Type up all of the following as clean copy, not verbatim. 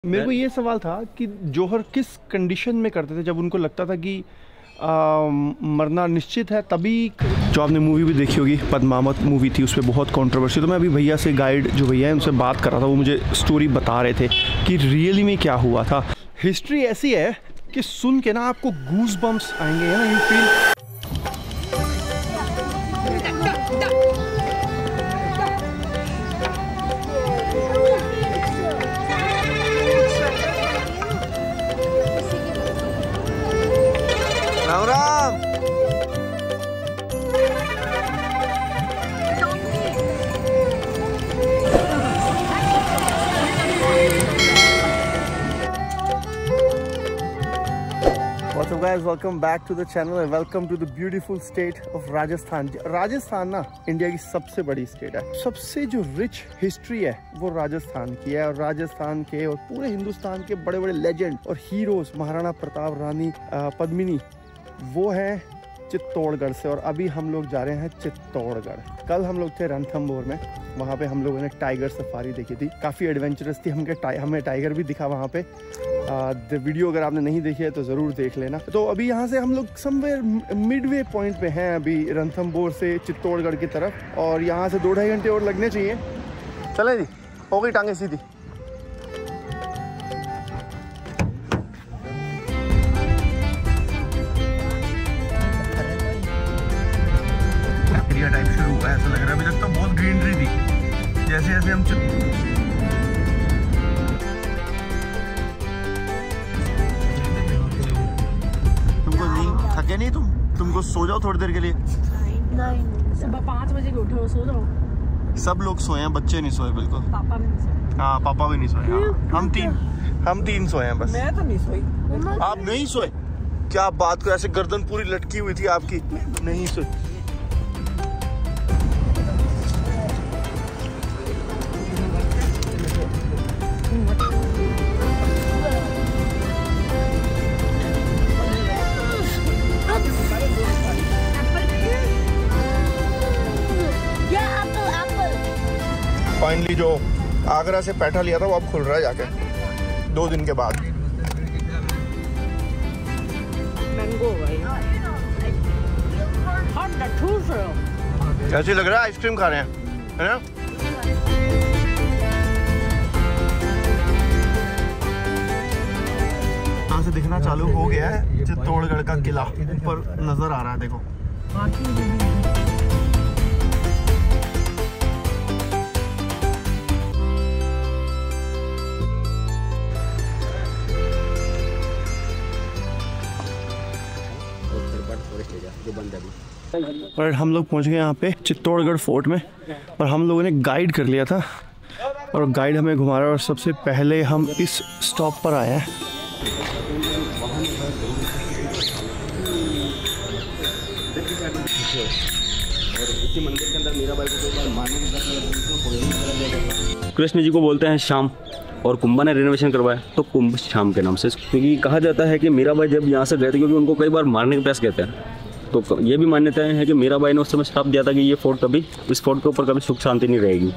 मेरे को ये सवाल था कि जौहर किस कंडीशन में करते थे जब उनको लगता था कि मरना निश्चित है तभी। जो आपने मूवी भी देखी होगी, पद्मावत मूवी थी, उस पर बहुत कंट्रोवर्सी। तो मैं अभी भैया से, गाइड जो भैया हैं उनसे बात कर रहा था, वो मुझे स्टोरी बता रहे थे कि रियली में क्या हुआ था। हिस्ट्री ऐसी है कि सुन के ना आपको गूज बम्प्स आएंगे, है ना, you feel. Ram Ram. What's up guys, welcome back to the channel and welcome to the beautiful state of Rajasthan. Rajasthan ना इंडिया की सबसे बड़ी स्टेट है। सबसे जो रिच हिस्ट्री है वो राजस्थान की है, और राजस्थान के और पूरे हिंदुस्तान के बड़े बड़े लेजेंड और हीरोज, महाराणा प्रताप, रानी पद्मिनी, वो है चित्तौड़गढ़ से। और अभी हम लोग जा रहे हैं चित्तौड़गढ़। कल हम लोग थे रणथंभौर में, वहाँ पे हम लोगों ने टाइगर सफारी देखी थी, काफ़ी एडवेंचरस थी। हमें टाइगर भी दिखा वहाँ पे। वीडियो अगर आपने नहीं देखी है तो ज़रूर देख लेना। तो अभी यहाँ से हम लोग समवेयर मिडवे पॉइंट पे हैं अभी, रणथंभौर से चित्तौड़गढ़ की तरफ, और यहाँ से 2-2.5 घंटे और लगने चाहिए। चले जी, हो गई टांगे सीधी। टाइम शुरू हुआ है, ऐसा लग रहा है। अभी तक तो बहुत ग्रीनरी थी। जैसे जैसे हम तुमको नींद थके नहीं? तुमको सो जाओ थोड़ी देर के लिए। नहीं, सुबह 5 बजे उठे हो, सो जाओ। सब लोग सोए हैं, बच्चे नहीं सोए बिल्कुल। पापा भी नहीं सोए। हाँ, पापा भी नहीं सोए। हाँ, हम तीन सोए हैं बस। मैं तो नहीं सोई। आप नहीं सोए? क्या बात करो, ऐसे गर्दन पूरी लटकी हुई थी आपकी। नहीं सोई? फाइनली जो आगरा से पैठा लिया था वो अब खुल रहा है जाके 2 दिन के बाद। मैंगो कैसी लग रहा है? आइसक्रीम खा रहे हैं, है ना? यहाँ से दिखना चालू हो गया है चित्तौड़गढ़ का किला, ऊपर नजर आ रहा है, देखो। और हम लोग पहुंच गए यहाँ पे चित्तौड़गढ़ फोर्ट में, और हम लोगों ने गाइड कर लिया था और गाइड हमें घुमा रहा है। और सबसे पहले हम इस स्टॉप पर आए हैं। इसी मंदिर के अंदर मीराबाई को कई बार मारने की कृष्ण जी को बोलते हैं श्याम, और कुंभा ने रिनोवेशन करवाया तो कुंभ श्याम के नाम से, क्योंकि कहा जाता है कि मीराबाई जब यहाँ से गए थे, क्योंकि उनको कई बार मारने के प्रयास कहते हैं, तो ये भी मान्यताएं हैं कि मीराबाई ने उस समय श्राप दिया था कि ये फोर्ट कभी, इस फोर्ट के ऊपर कभी सुख शांति नहीं रहेगी।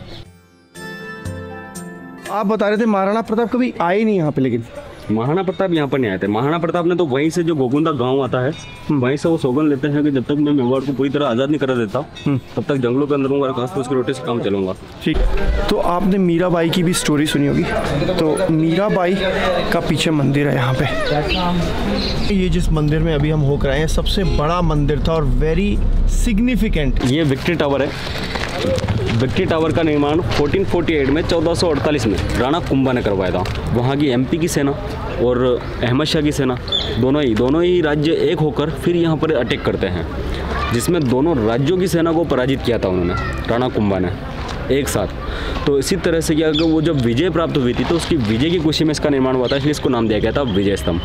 आप बता रहे थे महाराणा प्रताप कभी आए नहीं यहाँ पे, लेकिन महाराणा प्रताप यहाँ पर नहीं आए थे। महाराणा प्रताप ने तो वहीं से, जो गोगुंदा गांव आता है, वहीं से वो सौगंध लेते हैं कि जब तक मैं मेवाड़ को पूरी तरह आज़ाद नहीं करा देता तब तक जंगलों के अंदर रहूंगा, घास फूस की रोटी से काम चलूंगा। ठीक। तो आपने मीराबाई की भी स्टोरी सुनी होगी, तो मीराबाई का पीछे मंदिर है यहाँ पे। ये जिस मंदिर में अभी हम होकर आए हैं, सबसे बड़ा मंदिर था और वेरी सिग्निफिकेंट। ये विक्ट्री टावर है। विक्ट्री टावर का निर्माण 1448 में 1448 में राणा कुंभा ने करवाया था। वहाँ की एमपी की सेना और अहमद शाह की सेना दोनों ही राज्य एक होकर फिर यहाँ पर अटैक करते हैं, जिसमें दोनों राज्यों की सेना को पराजित किया था उन्होंने, राणा कुंभा ने, एक साथ। तो इसी तरह से क्या, वो जब विजय प्राप्त हुई थी तो उसकी विजय की खुशी में इसका निर्माण हुआ था, इसलिए इसको नाम दिया गया था विजय स्तंभ।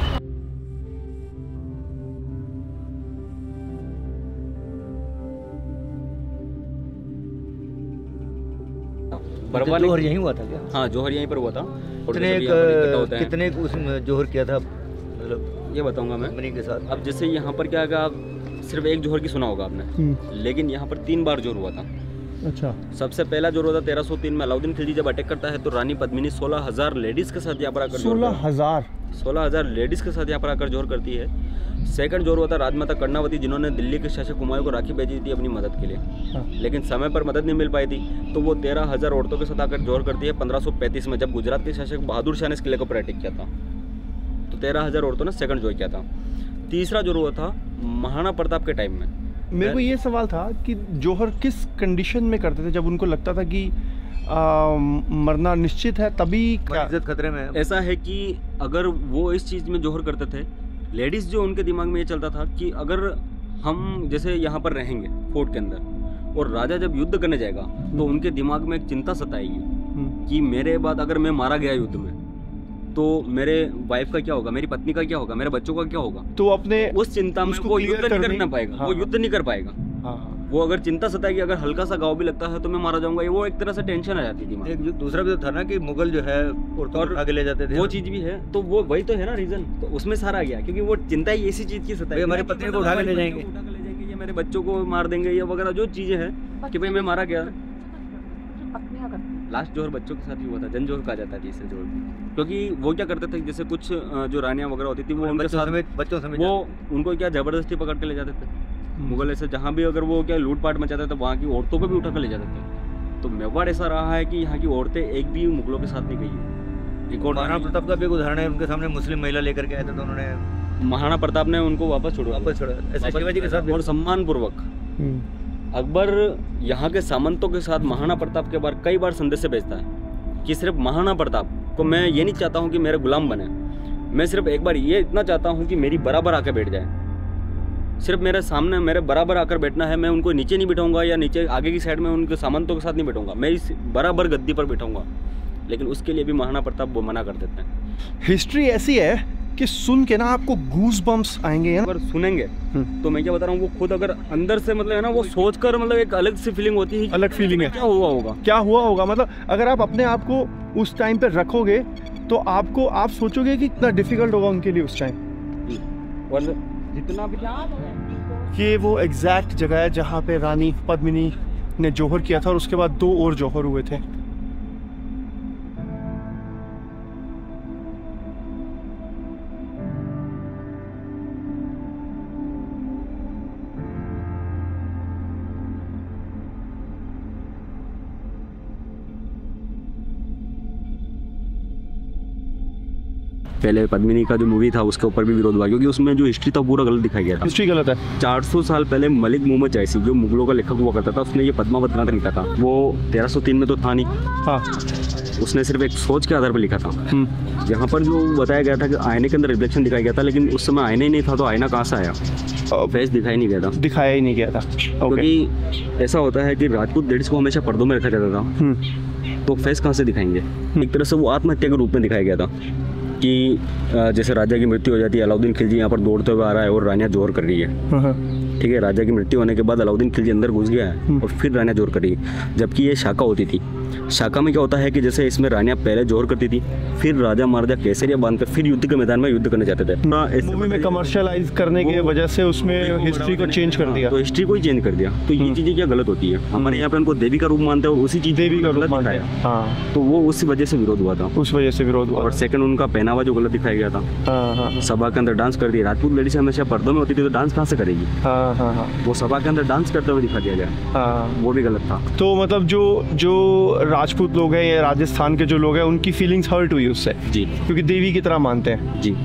जोहर यहीं हुआ था क्या? हाँ, जोहर यहीं पर हुआ था। कितने उसमें जोहर किया था, मतलब ये बताऊंगा मैं मनी के साथ। अब जैसे यहाँ पर क्या है, आप सिर्फ एक जोहर की सुना होगा आपने, लेकिन यहाँ पर 3 बार जोहर हुआ था। अच्छा। सबसे पहला जोर हुआ था 1303 में। अलाउद्दीन खिलजी जब अटैक करता है तो रानी पद्मिनी 16,000 लेडीज़ के साथ यहाँ पर आकर 16,000 लेडीज़ के साथ यहाँ पर आकर जोर करती है। सेकंड जोर हुआ था राजमाता कर्णावती, जिन्होंने दिल्ली के शासक हुमायूं को राखी भेजी थी अपनी मदद के लिए। हाँ। लेकिन समय पर मदद नहीं मिल पाई थी, तो वो 13,000 औरतों के साथ आकर जोर करती है 1535 में, जब गुजरात के शासक बहादुर शाह ने इस किले को पर अटैक किया था। तो 13,000 औरतों ने सेकंड जोर किया था। तीसरा जोर हुआ था महाराणा प्रताप के टाइम में। मेरे को ये सवाल था कि जौहर किस कंडीशन में करते थे, जब उनको लगता था कि मरना निश्चित है तभी क्या इज्जत खतरे में है? ऐसा है कि अगर वो इस चीज़ में जोहर करते थे, लेडीज़ जो उनके दिमाग में ये चलता था कि अगर हम जैसे यहाँ पर रहेंगे फोर्ट के अंदर और राजा जब युद्ध करने जाएगा तो उनके दिमाग में एक चिंता सताएगी कि मेरे बाद अगर मैं मारा गया युद्ध में तो मेरे वाइफ का क्या होगा, मेरी पत्नी का क्या होगा, मेरे बच्चों का क्या होगा। तो अपने उस चिंता में वो युद्ध नहीं करना पाएगा। हाँ, वो युद्ध नहीं कर पाएगा। हाँ, वो अगर चिंता सताएगी, अगर हल्का सा घाव भी लगता है तो मैं मारा जाऊंगा, ये वो एक तरह से टेंशन आ जाती थी। एक दूसरा भी तो था ना कि मुगल जो है औरतों को आगे ले जाते थे, वो चीज भी है। तो वो वही तो है ना रीजन, तो उसमें सारा गया, क्योंकि वो चिंता ही ऐसी चीज की सताएगी, हमारी पत्नी को उठा के ले जाएंगे, या मेरे बच्चों को मार देंगे या वगैरह जो चीजें हैं कि भाई मैं मारा गया। लास्ट जोहर बच्चों के साथ ही हुआ था, जन जोहर कहा जाता है तीसरे जोहर, क्योंकि वो क्या करते थे, जैसे कुछ जो रानियां वगैरह होती थी वो उनके साथ बच्चों समेत वो उनको क्या जबरदस्ती पकड़ के ले जाते थे। मुगल ऐसे जहाँ भी अगर वो क्या लूटपाट मचाते थे वहाँ की औरतों को भी उठा कर ले जाते थे। तो मेवाड़ ऐसा रहा है कि यहाँ की औरतें एक भी मुगलों के साथ नहीं गई है। एक और महाराणा प्रताप का भी एक उदाहरण है, उनके सामने मुस्लिम महिला लेकर के आए थे तो उन्होंने महाराणा प्रताप ने उनको वापस छोड़ा, ऐसे शिवाजी के साथ और सम्मान पूर्वक। अकबर यहाँ के सामंतों के साथ महाराणा प्रताप के बारे कई बार संदेश भेजता है कि सिर्फ महाराणा प्रताप को मैं ये नहीं चाहता हूँ कि मेरे गुलाम बने, मैं सिर्फ एक बार ये इतना चाहता हूँ कि मेरी बराबर आकर बैठ जाए, सिर्फ मेरे सामने मेरे बराबर आकर बैठना है। मैं उनको नीचे नहीं बिठाऊंगा या नीचे आगे की साइड में उनके सामंतों के साथ नहीं बैठूंगा, मैं इस बराबर गद्दी पर बैठाऊंगा। लेकिन उसके लिए भी महाराणा प्रताप वो मना कर देते हैं। हिस्ट्री ऐसी है कि सुन के ना आपको गूज बम्प्स आएंगे। अगर सुनेंगे तो मैं क्या बता रहा हूँ, वो खुद अगर अंदर से मतलब है ना, वो सोचकर मतलब एक अलग सी फीलिंग होती है, अलग फीलिंग है। क्या हुआ होगा, क्या हुआ होगा, मतलब अगर आप अपने आप को उस टाइम पे रखोगे तो आपको आप सोचोगे कि कितना डिफिकल्ट होगा उनके लिए उस टाइम। और जितना भी ये वो एग्जैक्ट जगह है जहाँ पे रानी पद्मिनी ने जौहर किया था और उसके बाद 2 और जौहर हुए थे। पहले पद्मिनी का जो मूवी था उसके ऊपर भी विरोध हुआ, क्योंकि उसमें जो हिस्ट्री था पूरा गलत दिखाया गया था। हिस्ट्री गलत है। 400 साल पहले मलिक मोहम्मद जायसी जो मुगलों का लेखक हुआ करता था, उसने ये पद्मावत ग्रंथ लिखा था। वो 1303 में तो था नहीं, हाँ, उसने सिर्फ एक सोच के आधार पर लिखा था। यहाँ पर जो बताया गया था कि आईने के अंदर रिफ्लेक्शन दिखाया गया था, लेकिन उस समय आईना ही नहीं था, तो आईना कहाँ से आया, फेस दिखाई नहीं गया था, दिखाया ही नहीं गया था। क्योंकि ऐसा होता है कि राजपूत लेडीज को हमेशा पर्दों में रखा जाता था, तो फेस कहाँ से दिखाएंगे। एक तरह से वो आत्महत्या के रूप में दिखाया गया था कि जैसे राजा की मृत्यु हो जाती है, अलाउद्दीन खिलजी यहाँ पर दौड़ते हुए आ रहा है और रानियाँ जोर कर रही है। ठीक है, राजा की मृत्यु होने के बाद अलाउद्दीन खिलजी अंदर घुस गया है और फिर रानियाँ जोर कर रही है। जबकि ये शाखा होती थी। शाखा में क्या होता है कि जैसे इसमें रानियाँ पहले जोर करती थी, फिर राजा महाराजा केसरिया बांधकर फिर युद्ध के मैदान में युद्ध करने जाते थे। मूवी में कमर्शियलाइज करने की वजह से उसमें हिस्ट्री को चेंज कर दिया, तो हिस्ट्री को ही चेंज कर दिया। तो ये चीज़ें क्या गलत होती है। हमारे यहाँ पे उनको देवी का रूप मानते हैं, उसी चीज़ देवी का रूप गलत मानते दिखाया। हैं। हाँ, तो वो उस वजह से विरोध हुआ था, उस वजह से विरोध हुआ। और सेकंड उनका पहनावा जो गलत दिखाया गया था। हाँ, हाँ, सभा के अंदर डांस कर दिया। राजपूत लेडीज हमेशा पर्दों में होती थी, तो डांस कहाँ से करेगी। हाँ, हाँ, हाँ, वो सभा के अंदर डांस करते हुए दिखा दिया गया। हाँ, वो भी गलत था। तो मतलब जो राजपूत लोग हैं या राजस्थान के जो लोग हैं उनकी फीलिंग्स हर्ट हुई उससे जी, क्योंकि देवी की तरह मानते हैं जी।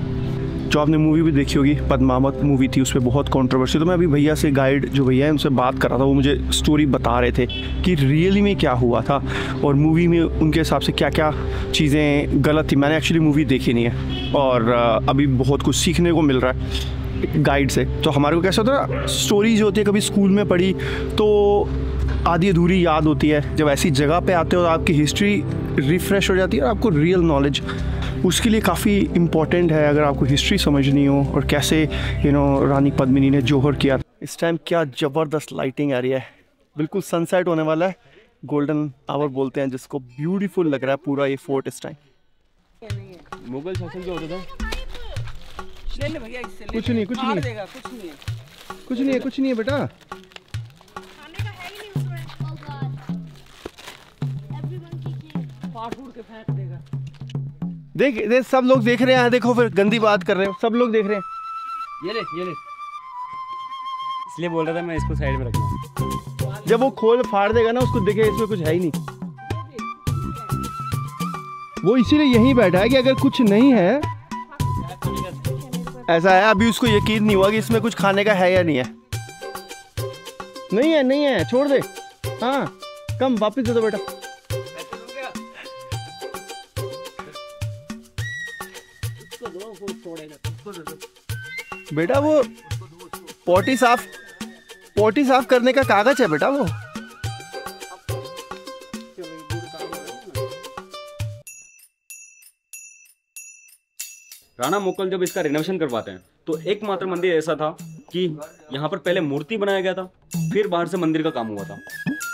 जो आपने मूवी भी देखी होगी, पद्मावत मूवी थी, उसमें बहुत कंट्रोवर्सी। तो मैं अभी भैया से, गाइड जो भैया है उनसे बात कर रहा था, वो मुझे स्टोरी बता रहे थे कि रियली में क्या हुआ था और मूवी में उनके हिसाब से क्या क्या चीज़ें गलत थी। मैंने एक्चुअली मूवी देखी नहीं है और अभी बहुत कुछ सीखने को मिल रहा है गाइड से। तो हमारे को कैसा होता है, स्टोरी जो होती है कभी स्कूल में पढ़ी तो आधी अधूरी याद होती है, जब ऐसी जगह पे आते हो तो आपकी हिस्ट्री रिफ़्रेश हो जाती है और आपको रियल नॉलेज उसके लिए काफ़ी इम्पॉर्टेंट है अगर आपको हिस्ट्री समझनी हो और कैसे रानी पद्मिनी ने जौहर किया। इस टाइम क्या ज़बरदस्त लाइटिंग आ रही है, बिल्कुल सनसेट होने वाला है, गोल्डन आवर बोलते हैं जिसको। ब्यूटीफुल लग रहा है पूरा ये फोर्ट इस टाइम। मुगल शासन क्या होता था? कुछ नहीं उड़ के फेंक देगा। देख सब लोग देख रहे हैं, देखो फिर गंदी बात कर रहे हो, सब लोग देख रहे हैं। ये ले इसलिए बोल रहा था मैं इसको साइड में रखना। जब वो खोल फाड़ देगा ना, उसको देखे इसमें कुछ है ही नहीं। वो इसीलिए यहीं बैठा है कि अगर कुछ नहीं है, ऐसा है। अभी उसको यकीन नहीं हुआ कि इसमें कुछ खाने का है या नहीं है। नहीं है छोड़ दे। हाँ कम वापिस दे दो बेटा। बेटा वो पोटी साफ करने का कागज है बेटा वो। राणा मोकल जब इसका रिनोवेशन करवाते हैं तो एकमात्र मंदिर ऐसा था कि यहाँ पर पहले मूर्ति बनाया गया था, फिर बाहर से मंदिर का काम हुआ था।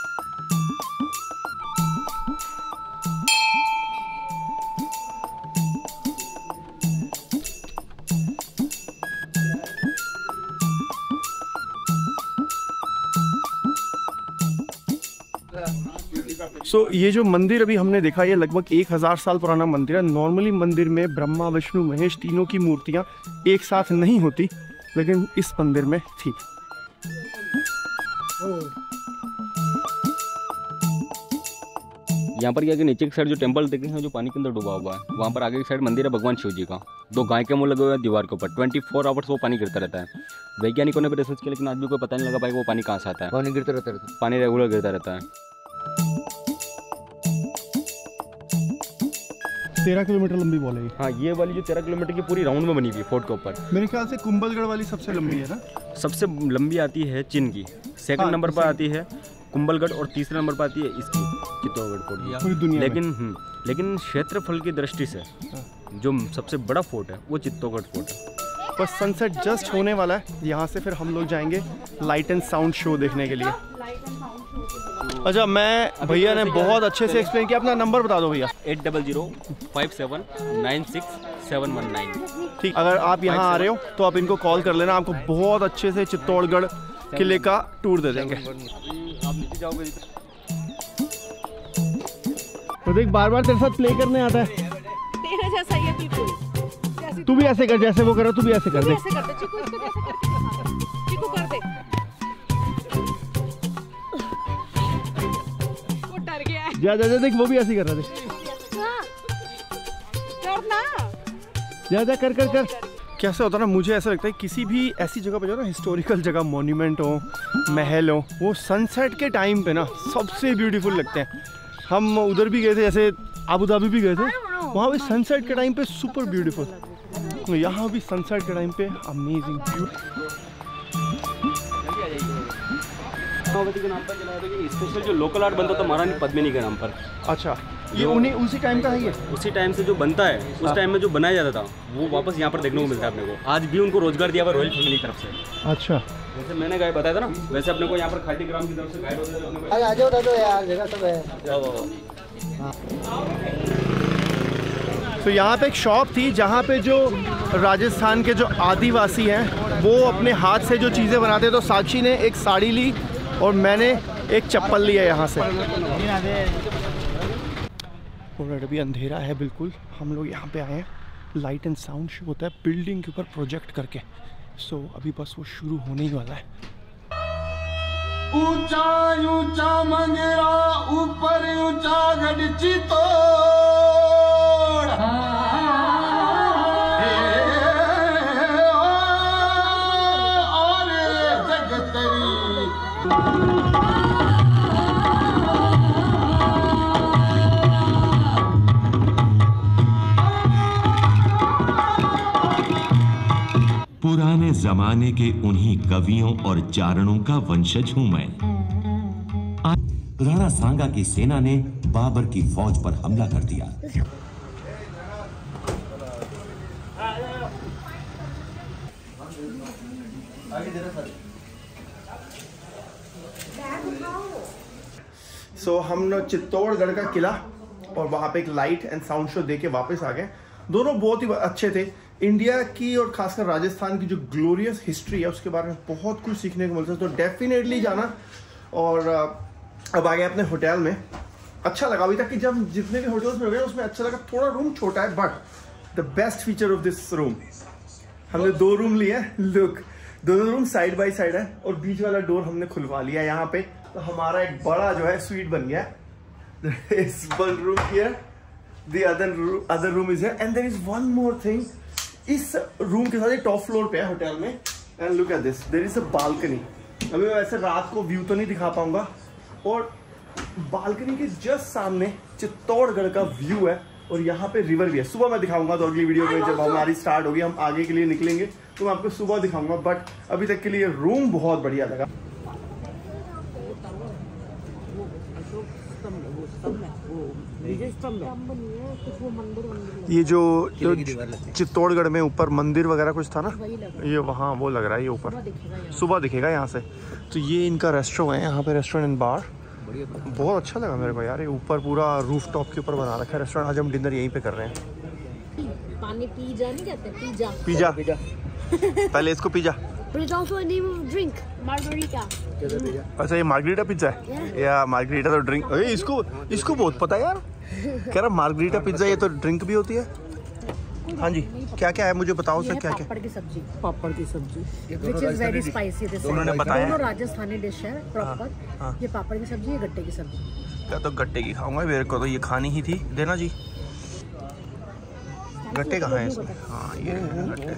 ये जो मंदिर अभी हमने देखा, ये लगभग 1000 साल पुराना मंदिर है। नॉर्मली मंदिर में ब्रह्मा विष्णु महेश तीनों की मूर्तियां एक साथ नहीं होती, लेकिन इस मंदिर में थी। यहाँ पर क्या कि नीचे की साइड जो टेंपल देखे हैं जो पानी के अंदर डूबा हुआ है, वहाँ पर आगे की साइड मंदिर है भगवान शिव जी का। 2 गाय के मुंह लगे हुए हैं दीवार के ऊपर। 24 आवर्स वो पानी गिरता रहता है। वैज्ञानिकों ने भी रिसर्च किया, लेकिन आज भी कोई पता नहीं लगा पाएगा वो पानी कहाँ से आता है। पानी गिरता रहता है, पानी रेगुलर गिरता रहता है। 13 किलोमीटर लंबी बॉल है। हाँ, ये वाली जो 13 किलोमीटर की पूरी राउंड में बनी हुई है फोर्ट के ऊपर। मेरे ख्याल से कुंभलगढ़ वाली सबसे लंबी है ना? सबसे लंबी आती है चिन की, सेकंड नंबर पर आती है कुंभलगढ़ और तीसरे नंबर पर आती है इसकी चित्तौड़गढ़ फोर्ट। पूरी दुनिया लेकिन क्षेत्रफल की दृष्टि से जो सबसे बड़ा फोर्ट है वो चित्तौड़गढ़ फोर्ट है। बस सनसेट जस्ट होने वाला है, यहाँ से फिर हम लोग जाएंगे लाइट एंड साउंड शो देखने के लिए। अच्छा, मैं भैया ने बहुत अच्छे से एक्सप्लेन किया। अपना नंबर बता दो भैया। 8005796719। ठीक, अगर आप यहाँ आ रहे हो तो आप इनको कॉल कर लेना, आपको बहुत अच्छे से चित्तौड़गढ़ किले का टूर दे देंगे। आप नीचे जाओगे तो देख, बार बार तेरे साथ प्ले करने आता है। तेरे जैसा ही है बिल्कुल। तू भी ऐसे कर जैसे वो कर रहा, तू भी ऐसे कर दे। ऐसे कर दे चिकू, इसको जैसे करके दिखा दे। चिकू कर दे। वो डर गया है। जा देख, वो भी ऐसे कर रहा है। करना। जा कर। कैसे होता है ना, मुझे ऐसा लगता है किसी भी ऐसी जगह पे जो ना हिस्टोरिकल जगह, मॉन्यूमेंट हो, महल हो, वो सनसेट के टाइम पे ना सबसे ब्यूटीफुल लगते हैं। हम उधर भी गए थे, जैसे अबू धाबी भी गए थे, वहाँ भी सनसेट के टाइम पे सुपर ब्यूटीफुल। यहाँ भी सनसेट के टाइम पे अमेजिंग के नाम पर स्पेशल जो लोकल आर्ट बनता था महारानी पद्मिनी के नाम पर। अच्छा, ये उन्हीं उसी टाइम का है? ये उसी टाइम से जो बनता है, उस टाइम में जो बनाया जाता था वो वापस यहाँ पर देखने को मिलता है अपने को। आज भी उनको रोजगार दिया हुआ रॉयल फैमिली की तरफ से। अच्छा, जैसे मैंने गाइड बताया था ना, वैसे अपने को यहाँ पर खादी ग्राम की तरफ से गाइड होते थे। तो यहाँ पे एक शॉप थी जहाँ पे जो राजस्थान के जो आदिवासी हैं वो अपने हाथ से जो चीज़ें बनाते हैं। तो साक्षी ने एक साड़ी ली और मैंने एक चप्पल लिया यहाँ से। और अभी अंधेरा है बिल्कुल। हम लोग यहाँ पे आए हैं, लाइट एंड साउंड शो होता है बिल्डिंग के ऊपर प्रोजेक्ट करके। सो अभी बस वो शुरू होने ही वाला है। ऊंचा ऊंचा मंगेरा, ऊपर ऊंचा गढ़ची तो पुराने जमाने के उन्हीं कवियों और चारणों का वंशज हूं मैं। राणा सांगा की सेना ने बाबर की फौज पर हमला कर दिया। सो हम लोग चित्तौड़गढ़ का किला और वहाँ पे एक लाइट एंड साउंड शो देके वापस आ गए। दोनों बहुत ही अच्छे थे। इंडिया की और खासकर राजस्थान की जो ग्लोरियस हिस्ट्री है उसके बारे में बहुत कुछ सीखने को मिलता है, तो डेफिनेटली जाना। और अब आ गए अपने होटल में अच्छा लगा अभी तक कि जब जितने भी होटल्स में हो गए उसमें अच्छा लगा। थोड़ा रूम छोटा है but the best feature of this room, हमने 2 रूम लिए हैं। लुक, दोनों रूम साइड बाय साइड है और बीच वाला डोर हमने खुलवा लिया यहाँ पे, तो हमारा एक बड़ा जो है स्वीट बन गया। इस one room here, the other room is here and there is one more thing. इस रूम के साथ ये टॉप फ्लोर पे है होटल में and look at this, there is a balcony. अभी मैं वैसे रात को व्यू तो नहीं दिखा पाऊंगा, और बालकनी के जस्ट सामने चित्तौड़गढ़ का व्यू है और यहाँ पे रिवर भी है। सुबह मैं दिखाऊंगा, तो अगली वीडियो में जब हमारी स्टार्ट होगी, हम आगे के लिए निकलेंगे तो मैं आपको सुबह दिखाऊंगा। बट अभी तक के लिए रूम बहुत बढ़िया लगा। ये जो चित्तौड़गढ़ में ऊपर मंदिर वगैरह कुछ था ना, ये वहाँ वो लग रहा है, ये ऊपर सुबह दिखेगा यहाँ से। तो ये इनका रेस्टोरेंट है, यहाँ पे रेस्टोरेंट एंड बार। बहुत अच्छा लगा मेरे को यार, ये ऊपर पूरा रूफ टॉप के ऊपर बना रखा है रेस्टोरेंट। आज हम डिनर यहीं पे कर रहे हैं। पानी पिज़्ज़ा नहीं कहते, पिज़्ज़ा पिज़्ज़ा पहले इसको पिज़्ज़ा। Drink margarita. अच्छा, ये मार्गरीटा पिज़्ज़ा है या मार्गरीटा तो ड्रिंक? इसको बहुत पता है यार, कह रहा मार्गरीटा पिज़्ज़ा ये तो ड्रिंक भी होती है। हाँ जी, क्या क्या है मुझे बताओ सर, क्या क्या? पापड़ की सब्जी which is very spicy। उन्होंने बताया दोनों राजस्थानी डिश है प्रॉपर। ये पापड़ की सब्जी, ये गट्टे की सब्जी। क्या तो गट्टे की खाऊंगा, मेरे को तो ये खानी ही थी। देना जी, गट्टे कहाँ है इसमें? हाँ ये गट्टे।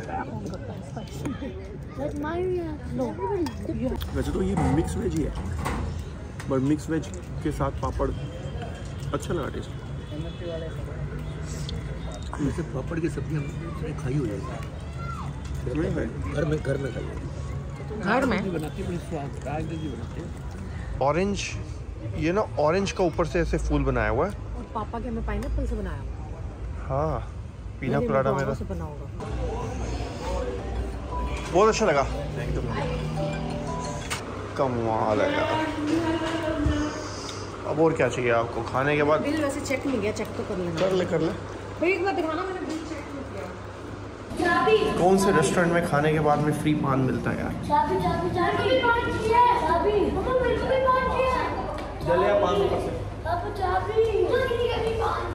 वैसे तो ये मिक्स वेज ही है, बट मिक्स वेज के साथ पापड़ अच्छा लगा टेस्ट। वैसे पापड़ की सब्जी हमने खाई हो जाएगी घर में खाई बनाते। ऑरेंज, ये ना ऑरेंज का ऊपर से ऐसे फूल बनाया हुआ है, और पापा के हमें पाइनएप्पल से बनाया हुआ। हाँ पीना कोलाडा मेरा से बना होगा। बहुत अच्छा लगा एकदम, कमाल है यार। अब और क्या चाहिए आपको खाने के बाद? बिल वैसे चेक नहीं किया, चेक तो कर लेंगे। कर ले। भाई एक बार दिखाना, मैंने बिल चेक नहीं किया। कौन से रेस्टोरेंट में खाने के बाद में फ्री पान मिलता है यार? जलिया पान ऊपर से।